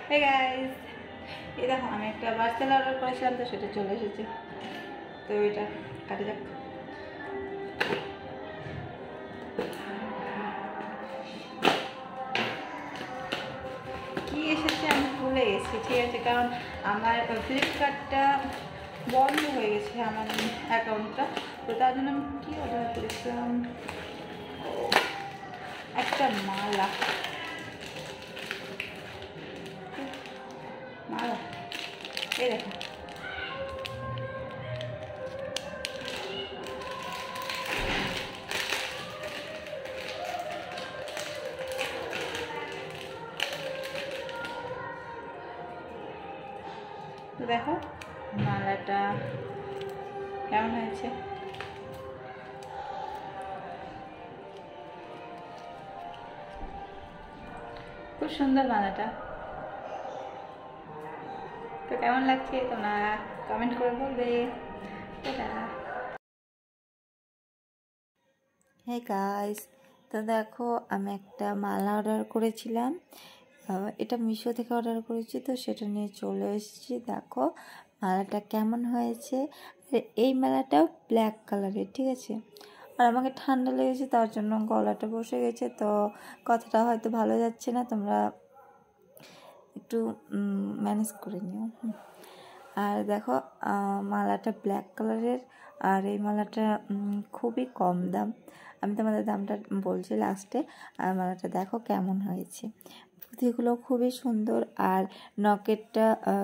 Hey guys, এই দেখো আমি একটা পার্সেল অর্ডার করেছিলাম তো সেটা চলে এসেছে। তো এটা কাটে যাক। কি এসেছে আমি ভুলে গেছি, ঠিক আছে, কারণ আমার ফ্লিপকার্টটা বন্ধ হয়ে গেছে আমার অ্যাকাউন্টটা, তো তার জন্য আমি কী অর্ডার করেছিলাম, একটা মালা মালা এই দেখো। তো দেখো মালাটা কেমন হয়েছে। খুব সুন্দর মালাটা। তো কেমন লাগছে তোমরা কমেন্ট করে বলবে। হে গাইস, তো দেখো আমি একটা মালা অর্ডার করেছিলাম, এটা মিশো থেকে অর্ডার করেছি, তো সেটা নিয়ে চলে এসেছি। দেখো মালাটা কেমন হয়েছে। এই মালাটাও ব্ল্যাক কালারের, ঠিক আছে। আর আমাকে ঠান্ডা লেগেছে তার জন্য গলাটা বসে গেছে, তো কথাটা হয়তো ভালো যাচ্ছে না, তোমরা একটু ম্যানেজ করে নিও। আর দেখো মালাটা ব্ল্যাক কালারের, আর এই মালাটা খুবই কম দাম। আমি তোমাদের দামটা বলছি লাস্টে। আর মালাটা দেখো কেমন হয়েছে, পুঁথিগুলো খুবই সুন্দর, আর নকেটটা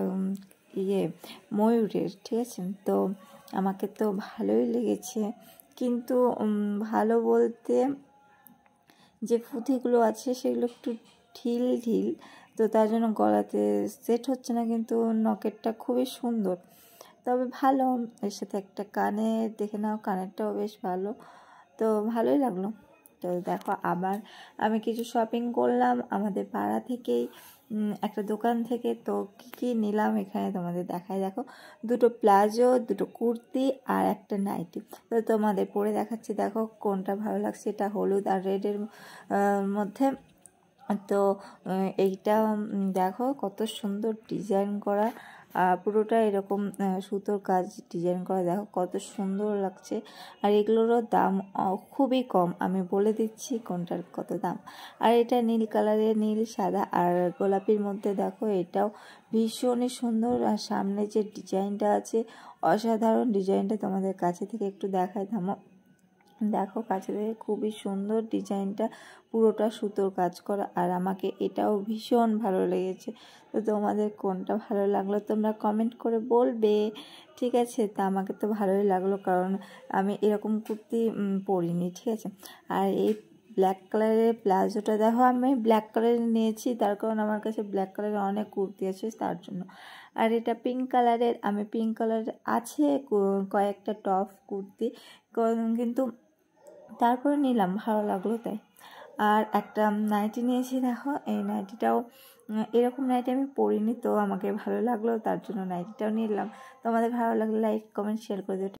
ময়ূরের, ঠিক আছে। তো আমাকে তো ভালোই লেগেছে, কিন্তু ভালো বলতে যে পুঁথিগুলো আছে সেগুলো একটু ঢিল ঢিল, তো তার জন্য গলাতে সেট হচ্ছে না, কিন্তু নকেটটা খুবই সুন্দর, তবে ভালো। এর সাথে একটা কানের দেখে নাও, কানেরটাও বেশ ভালো, তো ভালোই লাগলো। তো দেখো আবার আমি কিছু শপিং করলাম আমাদের পাড়া থেকেই, একটা দোকান থেকে। তো কী নিলাম এখানে তোমাদের দেখায়, দেখো দুটো প্লাজো, দুটো কুর্তি আর একটা নাইটি। তো তোমাদের পরে দেখাচ্ছি, দেখো কোনটা ভালো লাগছে। এটা হলুদ আর রেডের মধ্যে। তো এইটা দেখো কত সুন্দর ডিজাইন করা, পুরোটা এরকম সুতোর কাজ ডিজাইন করা, দেখো কত সুন্দর লাগছে। আর এগুলোরও দাম খুবই কম, আমি বলে দিচ্ছি কোনটার কত দাম। আর এটা নীল কালারের, নীল সাদা আর গোলাপির মধ্যে, দেখো এটাও ভীষণই সুন্দর। আর সামনে যে ডিজাইনটা আছে অসাধারণ ডিজাইনটা, তোমাদের কাছে থেকে একটু দেখায় থামো। দেখো কাছে থেকে খুবই সুন্দর ডিজাইনটা, পুরোটা সুতোর কাজ করা, আর আমাকে এটাও ভীষণ ভালো লেগেছে। তো তোমাদের কোনটা ভালো লাগলো তোমরা কমেন্ট করে বলবে, ঠিক আছে। তা আমাকে তো ভালোই লাগলো, কারণ আমি এরকম কুর্তি পরিনি, ঠিক আছে। আর এই ব্ল্যাক কালারের প্লাজোটা দেখো, আমি ব্ল্যাক কালারের নিয়েছি তার কারণ আমার কাছে ব্ল্যাক কালারের অনেক কুর্তি আছে তার জন্য। আর এটা পিঙ্ক কালারের, আমি পিঙ্ক কালারের আছে কয়েকটা টপ কুর্তি, কিন্তু তারপরে নিলাম, ভালো লাগলো তাই। আর একটা নাইটি নিয়েছি, দেখো এই নাইটিটাও এরকম নাইটি আমি পরিনি, তো আমাকে ভালো লাগলো তার জন্য নাইটিটাও নিলাম। তোমাদের ভালো লাগলে লাইক কমেন্ট শেয়ার করে দিও।